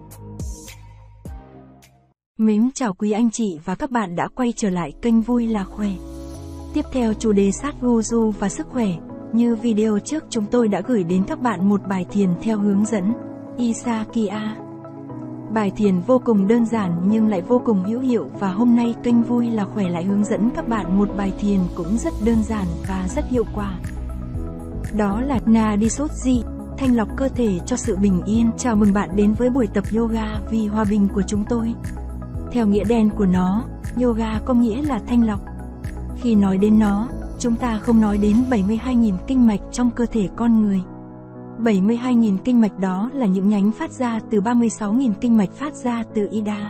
Mến chào quý anh chị và các bạn đã quay trở lại kênh Vui là Khỏe. Tiếp theo chủ đề sát gu du và sức khỏe. Như video trước chúng tôi đã gửi đến các bạn một bài thiền theo hướng dẫn Isakya. Bài thiền vô cùng đơn giản nhưng lại vô cùng hữu hiệu, và hôm nay kênh Vui là Khỏe lại hướng dẫn các bạn một bài thiền cũng rất đơn giản và rất hiệu quả. Đó là Nadisuddhi, thanh lọc cơ thể cho sự bình yên. Chào mừng bạn đến với buổi tập yoga vì hòa bình của chúng tôi. Theo nghĩa đen của nó, yoga có nghĩa là thanh lọc. Khi nói đến nó, chúng ta không nói đến 72.000 kinh mạch trong cơ thể con người. 72.000 kinh mạch đó là những nhánh phát ra từ 36.000 kinh mạch phát ra từ Ida.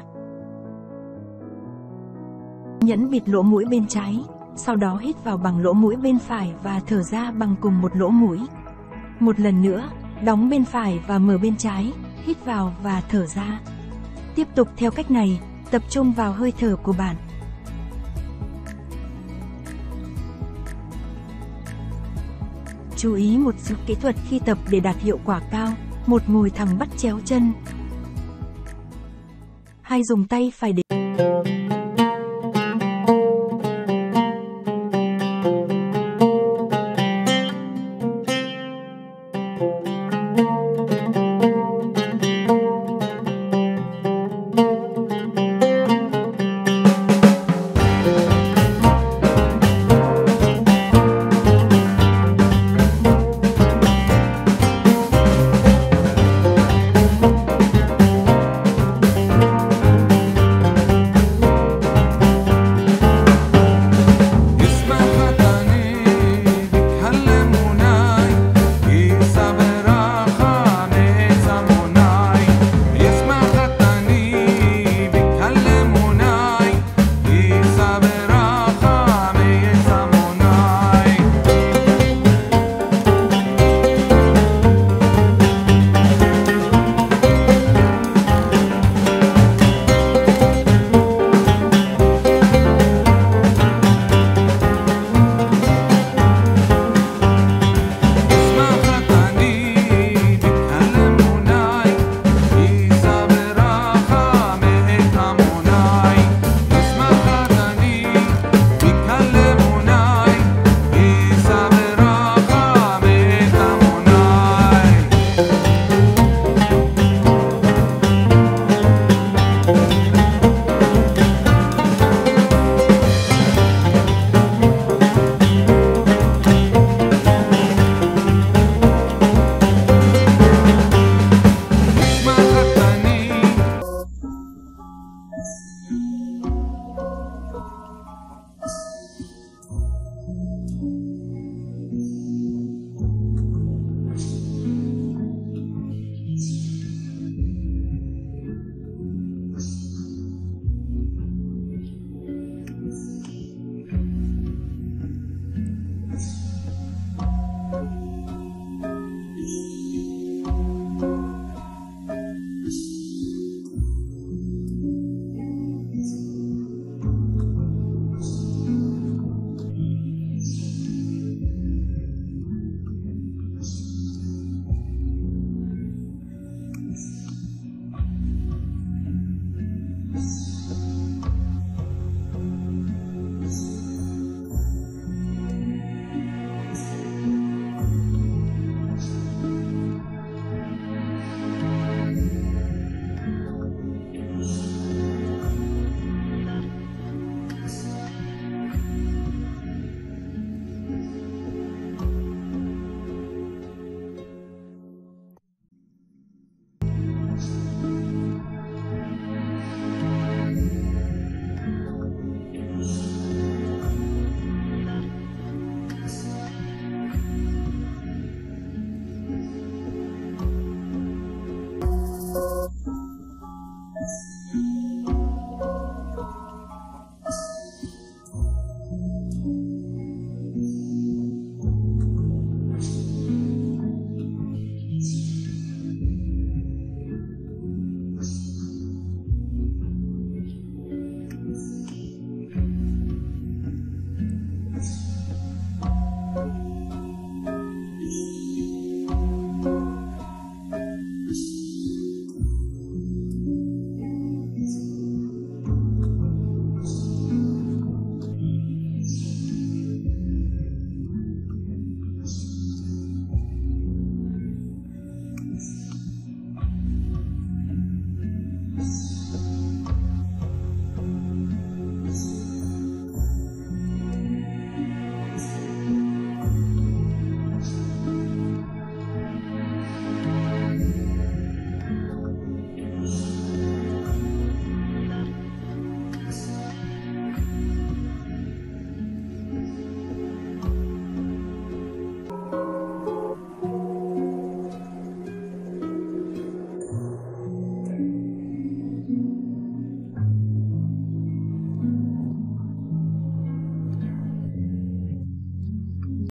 Nhẫn bịt lỗ mũi bên trái, sau đó hít vào bằng lỗ mũi bên phải và thở ra bằng cùng một lỗ mũi. Một lần nữa, đóng bên phải và mở bên trái, hít vào và thở ra. Tiếp tục theo cách này, tập trung vào hơi thở của bạn. Chú ý một số kỹ thuật khi tập để đạt hiệu quả cao. 1. Ngồi thẳng bắt chéo chân. 2. Dùng tay phải để